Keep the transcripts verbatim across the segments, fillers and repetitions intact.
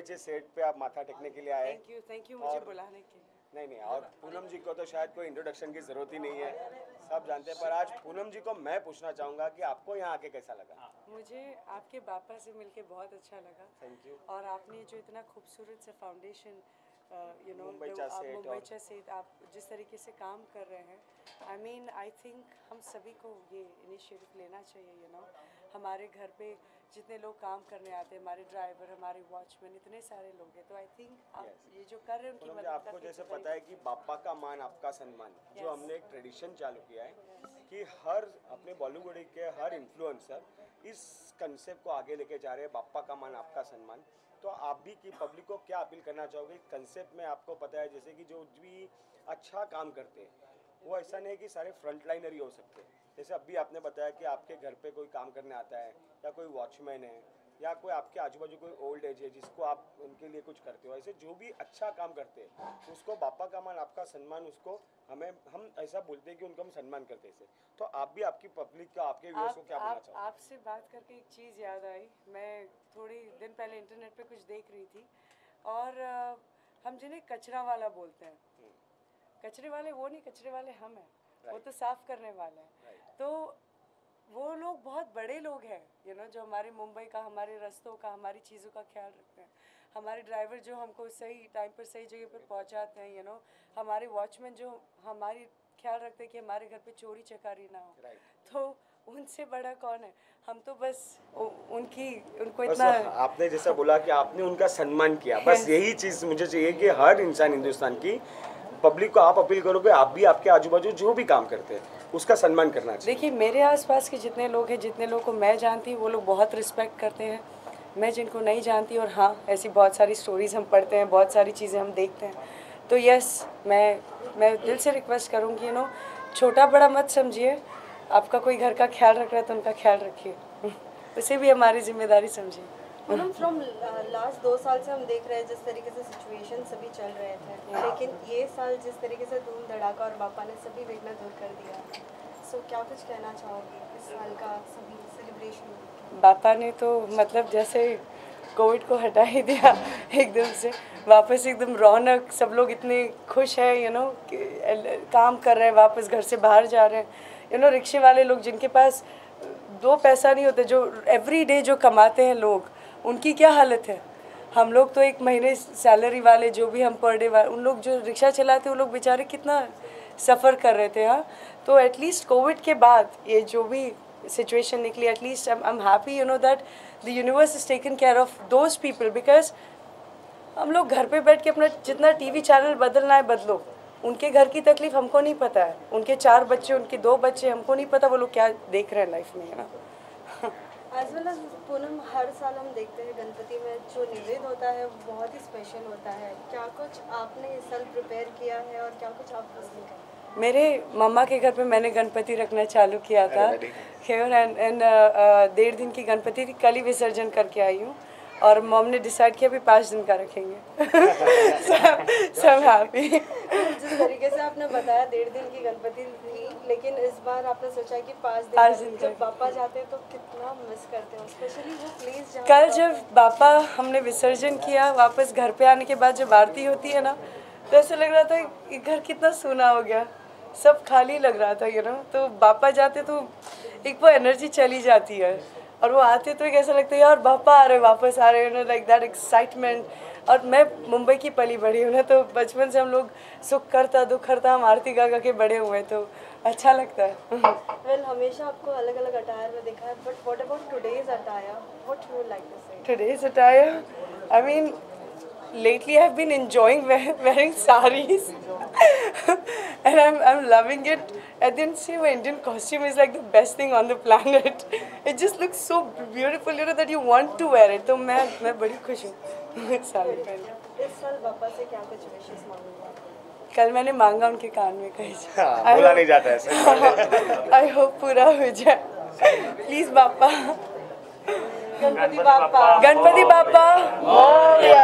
मुंबईचे सेट पे आप माथा टेकने के लिए आए। थैंक यू थैंक यू मुझे बुलाने के लिए। नहीं नहीं, और पूनम जी को तो शायद कोई इंट्रोडक्शन की ज़रूरत ही नहीं है, सब जानते हैं। पर आज पूनम जी को मैं पूछना चाहूँगा कि आपको यहाँ आके कैसा लगा? मुझे आपके बापा से मिलके बहुत अच्छा लगा। Thank you. और आपने जो इतना खूबसूरत से फाउंडेशन यू नो मुंबईचा सेट मुंबईचा से आप जिस तरीके से काम कर रहे हैं, आई मीन आई थिंक हम सभी को ये इनिशिएटिव लेना चाहिए। यू नो हमारे घर पे जितने लोग काम करने आते हैं, हमारे ड्राइवर, हमारे वॉचमैन, इतने सारे लोग हैं, तो आई थिंक आप ये जो कर रहे हैं उनकी मदद आपको जैसे पता है कि बापा का मान आपका सम्मान, जो हमने एक ट्रेडिशन चालू किया है कि हर अपने बॉलीवुड के हर इन्फ्लुएंसर इस कंसेप्ट को आगे लेके जा रहे हैं, बापा का मान आपका सम्मान। तो आप भी कि पब्लिक को क्या अपील करना चाहोगे कंसेप्ट में? आपको पता है जैसे कि जो भी अच्छा काम करते हैं वो ऐसा नहीं है कि सारे फ्रंटलाइनर ही हो सकते हैं। जैसे अभी आपने बताया कि आपके घर पे कोई काम करने आता है, या कोई वॉचमैन है, या कोई आपके आजू बाजू कोई ओल्ड एज है जिसको आप उनके लिए कुछ करते हो, ऐसे जो भी अच्छा काम करते हैं उसको बापा का मान आपका सम्मान, उसको हमें हम ऐसा बोलते हैं कि उनको हम सम्मान करते हैं। तो आप भी आपकी पब्लिक का, आपके व्यूअर्स को क्या बोलना चाहोगे? आपसे बात करके एक चीज़ याद आई। मैं थोड़ी दिन पहले इंटरनेट पे कुछ देख रही थी, और हम जिन्हें कचरा वाला बोलते हैं, कचरे वाले वो नहीं, कचरे वाले हम हैं, वो तो साफ करने वाले हैं। तो वो लोग बहुत बड़े लोग हैं, यू नो, जो हमारे मुंबई का, हमारे रास्तों का, हमारी चीज़ों का ख्याल रखते हैं, हमारे ड्राइवर जो हमको सही टाइम पर सही जगह पर पहुंचाते हैं, यू नो, हमारे वॉचमैन जो हमारी ख्याल रखते हैं कि हमारे घर पे चोरी चकारी ना हो। तो उनसे बड़ा कौन है? हम तो बस उनकी उनको इतना, आपने जैसा बोला कि आपने उनका सम्मान किया, बस यही चीज़ मुझे चाहिए कि हर इंसान हिंदुस्तान की पब्लिक को आप अपील करोगे, आप भी आपके आजू बाजू जो भी काम करते हैं उसका सम्मान करना चाहिए। देखिए, मेरे आसपास के जितने लोग हैं, जितने लोगों को मैं जानती हूँ, वो लोग बहुत रिस्पेक्ट करते हैं। मैं जिनको नहीं जानती, और हाँ, ऐसी बहुत सारी स्टोरीज़ हम पढ़ते हैं, बहुत सारी चीज़ें हम देखते हैं, तो यस, मैं मैं दिल से रिक्वेस्ट करूँगी, यू नो, छोटा बड़ा मत समझिए। आपका कोई घर का ख्याल रख रहा है तो उनका ख्याल रखिए, उसे भी हमारी जिम्मेदारी समझिए। पूनम, फ्रॉम लास्ट दो साल से हम देख रहे हैं जिस तरीके से सिचुएशन सभी चल रहे थे, लेकिन ये साल जिस तरीके से धूम धड़ाका और बापा ने सभी विघ्न दूर कर दिया, सो क्या कुछ कहना चाहोगे इस साल का सभी सेलिब्रेशन? बापा ने तो मतलब जैसे कोविड को हटा ही दिया एकदम से, वापस एकदम रौनक, सब लोग इतने खुश हैं, यू नो, काम कर रहे हैं, वापस घर से बाहर जा रहे हैं, यू नो, रिक्शे वाले लोग जिनके पास दो पैसा नहीं होते, जो एवरी डे जो कमाते हैं लोग, उनकी क्या हालत है। हम लोग तो एक महीने सैलरी वाले, जो भी हम पर डे वाले, उन लोग जो रिक्शा चलाते वो लोग बेचारे कितना सफ़र कर रहे थे। हाँ, तो एटलीस्ट कोविड के बाद ये जो भी सिचुएशन निकली, at least I am happy, you know, that the universe is taken care of those people, because हम लोग घर पे बैठ के अपना जितना टीवी चैनल बदलना है बदलो, उनके घर की तकलीफ हमको नहीं पता है, उनके चार बच्चे, उनके दो बच्चे, हमको नहीं पता वो लोग क्या देख रहे हैं लाइफ में, है ना। एज वेल एज पूनम, हर साल हम देखते हैं गणपति में जो निवेद होता है वो बहुत ही स्पेशल होता है। क्या कुछ आपने इस साल प्रिपेयर किया है और क्या कुछ आप पसंद करें? मेरे मम्मा के घर पे मैंने गणपति रखना चालू किया था, एंड एंड डेढ़ दिन की गणपति थी, कल ही विसर्जन करके आई हूँ, और मॉम ने डिसाइड किया अभी पाँच दिन का रखेंगे। सब सब हैप्पी। जिस तरीके से आपने बताया डेढ़ दिन की गणपति थी, लेकिन इस बार आपने सोचा कि पाँच दिन, पाँच दिन जब पापा जाते हैं तो कितना मिस करते हैं, स्पेशली वो प्लेस जहाँ कल जब पापा हमने विसर्जन किया, वापस घर पे आने के बाद जब आरती होती है ना, तो ऐसा लग रहा था कि घर कितना सूना हो गया, सब खाली लग रहा था, यू नो। तो पापा जाते तो एक वो एनर्जी चली जाती है, और वो आते तो एक ऐसा लगता है यार पापा आ रहे, वापस आ रहे, you know, like that excitement. और मैं मुंबई की पली बड़ी हूँ ना, तो बचपन से हम लोग सुख करता दुख करता हम आरती गा गा के बड़े हुए, तो अच्छा लगता है। वेल, हमेशा आपको अलग अलग अटायर में देखा है, but what about today's attire, what you would like to say? Today's attire, I mean, lately I've been enjoying wearing saris, and I'm I'm loving it. At the end, see, my Indian costume is like the best thing on the planet. It just looks so beautiful, you know, that you want to wear it. तो मैं मैं बड़ी खुश हूँ साड़ी पहन के। इस साल पापा से क्या कुछ विशेष मांगूंगा? कल मैंने मांगा उनके कान में कहीं, बोला नहीं जाता ऐसे। आई होप पूरा हो जाए, प्लीज पापा। गणपति बापा, गणपति बापा मोरया।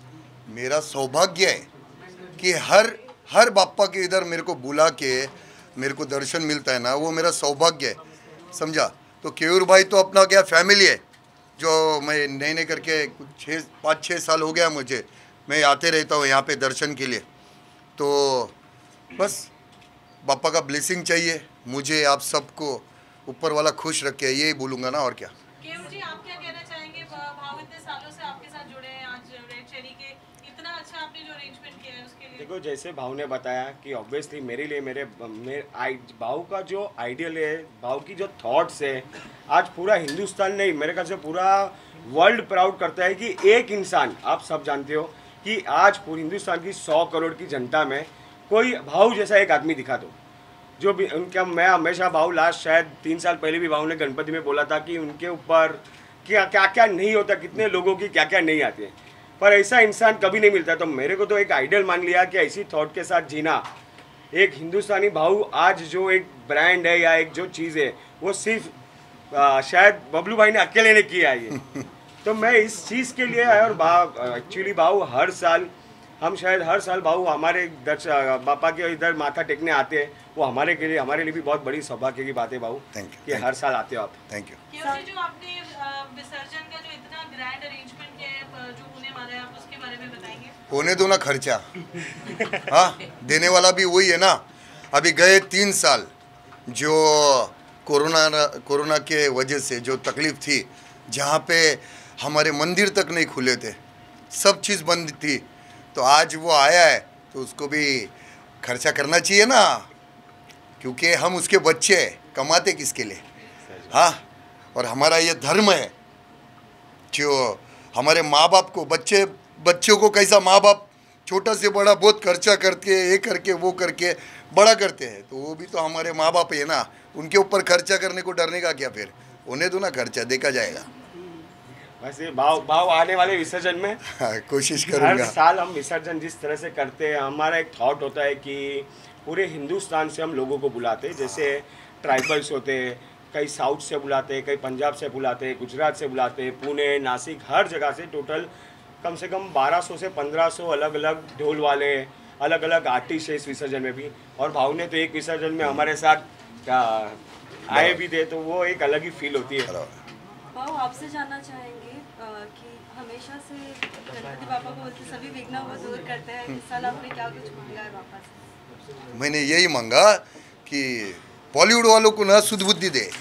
मेरा सौभाग्य है कि हर हर बापा के इधर मेरे को बुला के मेरे को दर्शन मिलता है ना, वो मेरा सौभाग्य है, समझा। तो केयूर भाई तो अपना क्या फैमिली है, जो मैं नए नए करके कुछ छः पाँच छः साल हो गया मुझे, मैं आते रहता हूँ यहाँ पे दर्शन के लिए। तो बस बापा का ब्लेसिंग चाहिए मुझे, आप सबको ऊपर वाला खुश रखे, यही बोलूँगा ना, और क्या। केयूर जी, आप क्या कहना चाहेंगे? भाव इतने सालों से आपके साथ जुड़े हैं, आज रेड चेरी के इतना अच्छा आपने जो अरेंजमेंट किया है उसके लिए। देखो, जैसे भाव ने बताया कि ऑब्वियसली मेरे लिए मेरे मेरे आई भाव का जो आइडियल है, भाव की जो थॉट्स है, आज पूरा हिंदुस्तान नहीं, मेरे ख्याल से पूरा वर्ल्ड प्राउड करता है कि एक इंसान, आप सब जानते हो कि आज पूरे हिंदुस्तान की सौ करोड़ की जनता में कोई भाव जैसा एक आदमी दिखा दो। जो भी उनका, मैं हमेशा भाव लास्ट शायद तीन साल पहले भी भाव ने गणपति में बोला था कि उनके ऊपर क्या क्या क्या नहीं होता, कितने लोगों की क्या क्या नहीं आती है, पर ऐसा इंसान कभी नहीं मिलता। तो मेरे को तो एक आइडियल मान लिया कि ऐसी थॉट के साथ जीना। एक हिंदुस्तानी भाव आज जो एक ब्रांड है या एक जो चीज़ है, वो सिर्फ आ, शायद बबलू भाई ने अकेले ने किया है ये। तो मैं इस चीज़ के लिए, और भाव एक्चुअली भाव हर साल, हम शायद हर साल भाव हमारे दर्श बापा के इधर माथा टेकने आते हैं, वो हमारे के लिए, हमारे लिए भी बहुत बड़ी सौभाग्य की बात है भाऊ कि हर साल आते हो आप। Thank you. केयूर जी, जो आपने अ, विसर्जन का जो इतना ग्रैंड अरेंजमेंट किया है, अ, जो होने वाला है, आप उसके बारे में बताएंगे? होने दो ना खर्चा, हाँ, देने वाला भी वही है ना। अभी गए तीन साल जो कोरोना कोरोना के वजह से जो तकलीफ थी, जहाँ पे हमारे मंदिर तक नहीं खुले थे, सब चीज़ बंद थी, तो आज वो आया है तो उसको भी खर्चा करना चाहिए ना, क्योंकि हम उसके बच्चे हैं, कमाते किसके लिए, हाँ। और हमारा ये धर्म है, जो हमारे माँ बाप को, बच्चे बच्चों को कैसा माँ बाप छोटा से बड़ा बहुत खर्चा करके, ये करके वो करके बड़ा करते हैं, तो वो भी तो हमारे माँ बाप है ना, उनके ऊपर खर्चा करने को डरने का क्या, फिर होने दो ना खर्चा, देखा जाएगा। वैसे भाव भाव आने वाले विसर्जन में हाँ, कोशिश हर करूँगा। साल हम विसर्जन जिस तरह से करते हैं, हमारा एक थॉट होता है कि पूरे हिंदुस्तान से हम लोगों को बुलाते हैं, जैसे ट्राइबल्स होते हैं, कई साउथ से बुलाते हैं, कई पंजाब से बुलाते हैं, गुजरात से बुलाते हैं, पुणे, नासिक, हर जगह से टोटल कम से कम बारह सौ से पंद्रह सौ अलग अलग ढोल वाले, अलग अलग आर्टिस्ट है इस विसर्जन में भी। और भाव ने तो एक विसर्जन में हमारे साथ आए भी थे, तो वो एक अलग ही फील होती है। भाव, आपसे जानना चाहेंगे अ, कि हमेशा से गणपति बापा को बोलते सभी विघ्न वो दूर करते हैं, इस साल आपने क्या कुछ मांगा है बापा से? मैंने यही मांगा कि बॉलीवुड वालों को ना शुद्ध बुद्धि दे,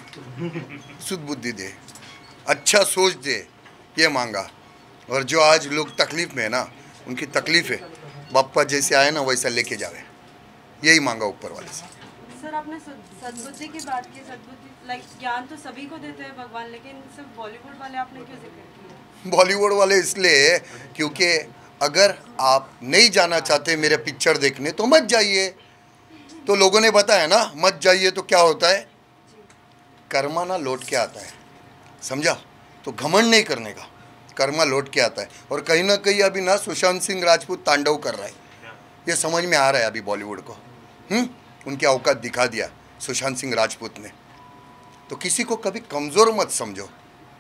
शुद्ध बुद्धि दे, अच्छा सोच दे, ये मांगा। और जो आज लोग तकलीफ में है ना, उनकी तकलीफ है, बापा जैसे आए ना वैसा लेके जावे, यही मांगा ऊपर वाले से। सर, आपने सद्बुद्धि की बात की, सद्बुद्धि लाइक ज्ञान तो सभी को देते हैं भगवान, लेकिन सिर्फ बॉलीवुड वाले आपने क्यों जिक्र किया? बॉलीवुड वाले इसलिए क्योंकि अगर आप नहीं जाना चाहते मेरे पिक्चर देखने तो मत जाइए, तो लोगों ने बताया ना मत जाइए, तो क्या होता है, कर्मा ना लौट के आता है, समझा। तो घमंड नहीं करने का, कर्मा लौट के आता है। और कहीं ना कहीं अभी ना सुशांत सिंह राजपूत तांडव कर रहा है, ये समझ में आ रहा है अभी बॉलीवुड को, हम्म उनकी औकात दिखा दिया सुशांत सिंह राजपूत ने। तो किसी को कभी कमज़ोर मत समझो,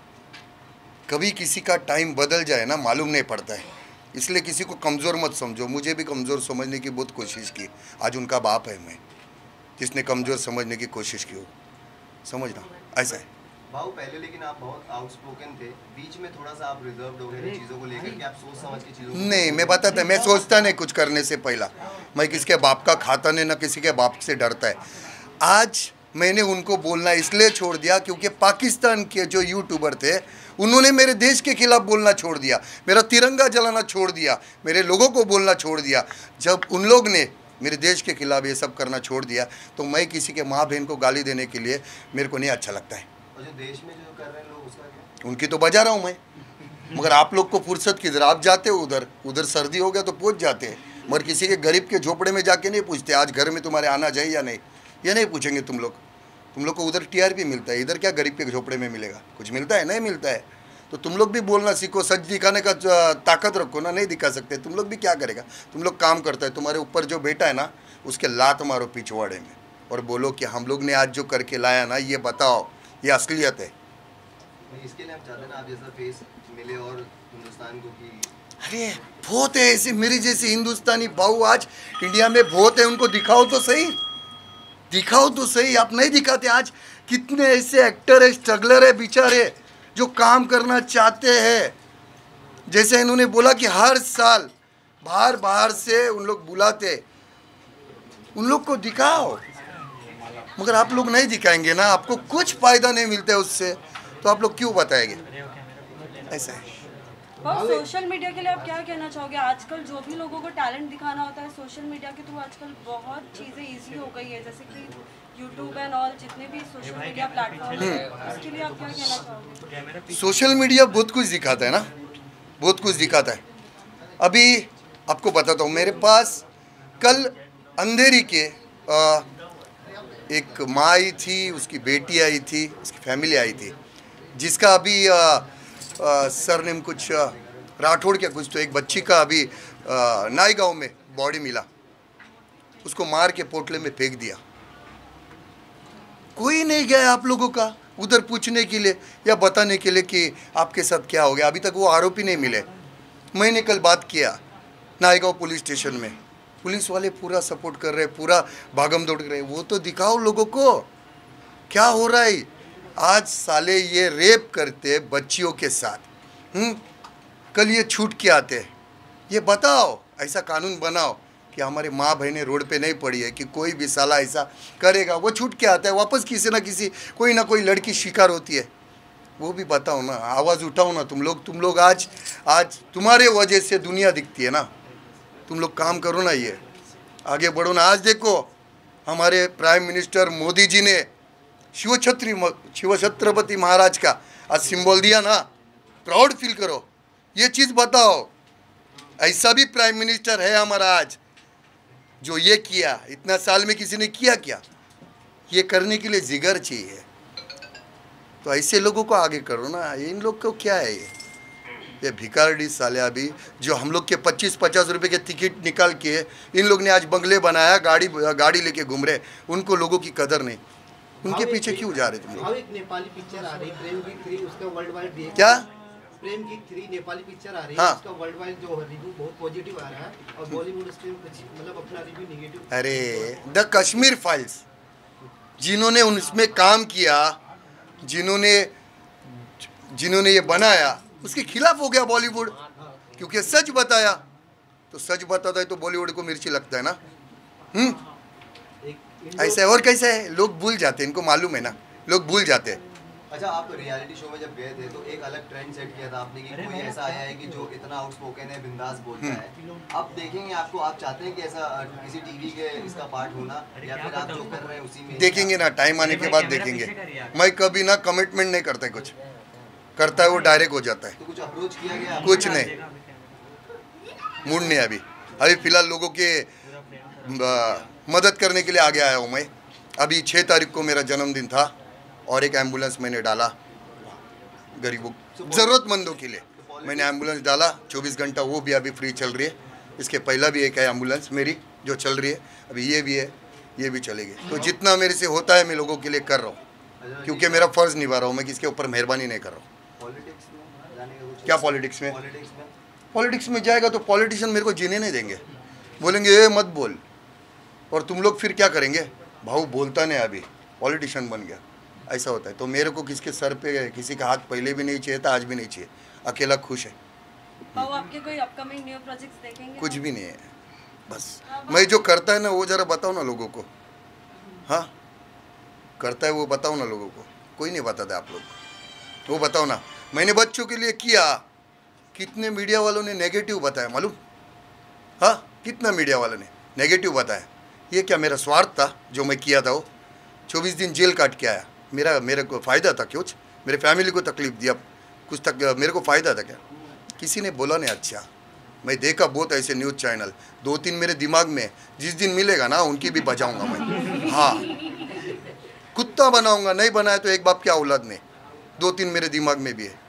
कभी किसी का टाइम बदल जाए ना मालूम नहीं पड़ता है, इसलिए किसी को कमज़ोर मत समझो। मुझे भी कमज़ोर समझने की बहुत कोशिश की, आज उनका बाप है मैं जिसने कमज़ोर समझने की कोशिश की हो, समझना ऐसा है। भाव, पहले लेकिन आप बहुत आउटस्पोकन थे, बीच में थोड़ा सा आप रिजर्व्ड हो गए चीज़ों को लेकर के, आप सोच समझ के चीज़ों को नहीं, मैं बताता, मैं सोचता नहीं कुछ करने से पहला, मैं किसके बाप का खाता नहीं, ना किसी के बाप से डरता है। आज मैंने उनको बोलना इसलिए छोड़ दिया क्योंकि पाकिस्तान के जो यूट्यूबर थे उन्होंने मेरे देश के खिलाफ बोलना छोड़ दिया, मेरा तिरंगा जलाना छोड़ दिया, मेरे लोगों को बोलना छोड़ दिया। जब उन लोग ने मेरे देश के खिलाफ ये सब करना छोड़ दिया, तो मैं किसी के माँ बहन को गाली देने के लिए मेरे को नहीं अच्छा लगता है। और जो देश में जो कर रहे हैं लोग उसका क्या? उनकी तो बजा रहा हूँ मैं, मगर आप लोग को फुर्सत किधर, आप जाते हो उधर, उधर सर्दी हो गया तो पहुँच जाते हैं, मगर किसी के गरीब के झोपड़े में जाके नहीं पूछते आज घर में तुम्हारे आना चाहिए या नहीं, ये नहीं पूछेंगे तुम लोग। तुम लोग को उधर टीआरपी मिलता है, इधर क्या गरीब के झोपड़े में मिलेगा, कुछ मिलता है? नहीं मिलता है। तो तुम लोग भी बोलना सीखो, सच दिखाने का ताकत रखो ना, नहीं दिखा सकते तुम लोग भी, क्या करेगा, तुम लोग काम करता है, तुम्हारे ऊपर जो बेटा है ना उसके लात मारो पिछवाड़े में और बोलो कि हम लोग ने आज जो करके लाया ना ये बताओ, ये असलियत है। इसके लिए हम चाहते हैं ना आप जैसा फेस मिले और हिंदुस्तान को कि अरे बहुत है ऐसे मेरे जैसे हिंदुस्तानी भाऊ आज इंडिया में बहुत है, उनको दिखाओ तो सही, दिखाओ तो सही, आप नहीं दिखाते। आज कितने ऐसे एक्टर है, स्ट्रगलर है बेचारे, जो काम करना चाहते हैं। जैसे इन्होंने बोला कि हर साल बाहर बाहर से उन लोग बुलाते, उन लोग को दिखाओ। मगर आप लोग नहीं दिखाएंगे ना, आपको कुछ फायदा नहीं मिलता है उससे, तो आप लोग क्यों बताएंगे? ऐसा है। और सोशल मीडिया के लिए आप क्या कहना चाहोगे? आजकल जो भी लोगों को टैलेंट दिखाना होता है सोशल मीडिया के थ्रू आजकल बहुत चीज़ें इजी हो गई है, जैसे कि यूट्यूब एंड ऑल जितने भी सोशल मीडिया प्लेटफॉर्म है, उसके लिए आप क्या कहना चाहोगे? सोशल मीडिया बहुत कुछ दिखाता है ना, बहुत कुछ दिखाता है। अभी आपको बताता हूँ, मेरे पास कल अंधेरी के आ, एक माँ आई थी, उसकी बेटी आई थी, उसकी फैमिली आई थी, जिसका अभी आ, आ, सरनेम कुछ आ, राठौड़ क्या कुछ, तो एक बच्ची का अभी नाई गांव में बॉडी मिला, उसको मार के पोटले में फेंक दिया। कोई नहीं गया आप लोगों का उधर पूछने के लिए या बताने के लिए कि आपके साथ क्या हो गया। अभी तक वो आरोपी नहीं मिले। मैंने कल बात किया नायगांव पुलिस स्टेशन में, पुलिस वाले पूरा सपोर्ट कर रहे, पूरा भागम दौड़ कर रहे। वो तो दिखाओ लोगों को क्या हो रहा है। आज साले ये रेप करते बच्चियों के साथ, हम्म कल ये छूट के आते। ये बताओ, ऐसा कानून बनाओ कि हमारे माँ बहनें रोड पे नहीं पड़ी है कि कोई भी साला ऐसा करेगा। वो छूट के आता है, वापस किसी ना किसी कोई ना कोई लड़की शिकार होती है। वो भी बताओ ना, आवाज़ उठाओ ना तुम लोग। तुम लोग आज आज तुम्हारे वजह से दुनिया दिखती है ना, तुम लोग काम करो ना, ये आगे बढ़ो ना। आज देखो हमारे प्राइम मिनिस्टर मोदी जी ने शिव छत्री शिव छत्रपति महाराज का आज सिंबल दिया ना, प्राउड फील करो। ये चीज़ बताओ, ऐसा भी प्राइम मिनिस्टर है हमारा आज जो ये किया। इतना साल में किसी ने किया क्या? ये करने के लिए जिगर चाहिए। तो ऐसे लोगों को आगे करो ना। इन लोग को क्या है, ये ये भिखारी साले अभी जो हम लोग के पच्चीस पचास रुपए के टिकट निकाल के इन लोग ने आज बंगले बनाया, गाड़ी गाड़ी लेके घूम रहे। उनको लोगों की कदर नहीं। उनके पीछे क्यों जा रहे तुम लोग? एक नेपाली पिक्चर आ रही प्रेम गीत थ्री, उसका वर्ल्ड वाइड रिव्यू क्या? प्रेम गीत थ्री नेपाली पिक्चर आ रही है, हाँ। उसका वर्ल्ड वाइड जो रिव्यू बहुत पॉजिटिव आ रहा है, और बॉलीवुड इंडस्ट्री में कुछ मतलब अपना रिव्यू नेगेटिव। अरे द कश्मीर फाइल्स, जिन्होंने उसमें काम किया, जिन्होंने जिन्होंने ये बनाया, उसके खिलाफ हो गया बॉलीवुड, क्योंकि सच बताया। तो सच बताता है तो बॉलीवुड को मिर्ची लगता है ना। हम्म ऐसा है। और कैसे है, लोग भूल जाते हैं, इनको मालूम है ना, लोग भूल जाते हैं। अच्छा, आप रियलिटी शो में जब गए थे तो एक अलग ट्रेंड सेट किया था आपने कि कोई ऐसा आया है कि जो इतना आउटस्पोकन है, बिंदास बोलता है। अब देखेंगे आपको, आप चाहते हैं कि ऐसा अ, किसी टीवी के इसका पार्ट होना, या फिर आप जो कर रहे हैं उसी में देखेंगे ना, टाइम आने के बाद देखेंगे। मैं कभी ना कमिटमेंट नहीं करता, कुछ करता है वो डायरेक्ट हो जाता है। तो कुछ अप्रोच किया गया? कुछ नहीं, मूड नहीं अभी। अभी फिलहाल लोगों के आ, मदद करने के लिए आगे आया हूँ मैं। अभी छः तारीख को मेरा जन्मदिन था और एक एम्बुलेंस मैंने डाला गरीबों ज़रूरतमंदों के लिए। मैंने एम्बुलेंस डाला चौबीस घंटा, वो भी अभी फ्री चल रही है। इसके पहला भी एक है एम्बुलेंस मेरी जो चल रही है, अभी ये भी है, ये भी चलेगी। तो जितना मेरे से होता है मैं लोगों के लिए कर रहा हूँ, क्योंकि मेरा फ़र्ज़ निभा रहा हूँ मैं, किसके ऊपर मेहरबानी नहीं कर रहा हूँ। पॉलिटिक्स में जाने का कुछ? क्या पॉलिटिक्स में? पॉलिटिक्स में पॉलिटिक्स में जाएगा तो पॉलिटिशियन मेरे को जीने नहीं देंगे, बोलेंगे ये मत बोल। और तुम लोग फिर क्या करेंगे? भाऊ बोलता नहीं, अभी पॉलिटिशियन बन गया, ऐसा होता है। तो मेरे को किसके सर पे किसी का हाथ पहले भी नहीं चाहिए था, आज भी नहीं चाहिए। अकेला खुश है। भाऊ, आपके कोई अपकमिंग न्यू प्रोजेक्ट्स देखेंगे? कुछ भी नहीं है, बस मैं जो करता है ना वो ज़रा बताओ ना लोगों को। हाँ, करता है वो बताओ ना लोगों को। कोई नहीं बताता आप लोग, वो बताओ ना। मैंने बच्चों के लिए किया, कितने मीडिया वालों ने नेगेटिव बताया मालूम? हाँ, कितना मीडिया वालों ने नेगेटिव बताया। ये क्या मेरा स्वार्थ था जो मैं किया था? वो चौबीस दिन जेल काट के आया, मेरा मेरे को फ़ायदा था कुछ? मेरे फैमिली को तकलीफ़ दिया कुछ तक, मेरे को फ़ायदा था क्या? किसी ने बोला नहीं। अच्छा, मैं देखा बहुत ऐसे न्यूज़ चैनल, दो तीन मेरे दिमाग में, जिस दिन मिलेगा ना उनकी भी बजाऊंगा मैं। हाँ, कुत्ता बनाऊंगा, नहीं बनाया तो एक बाप की औलाद ने। दो तीन मेरे दिमाग में भी है।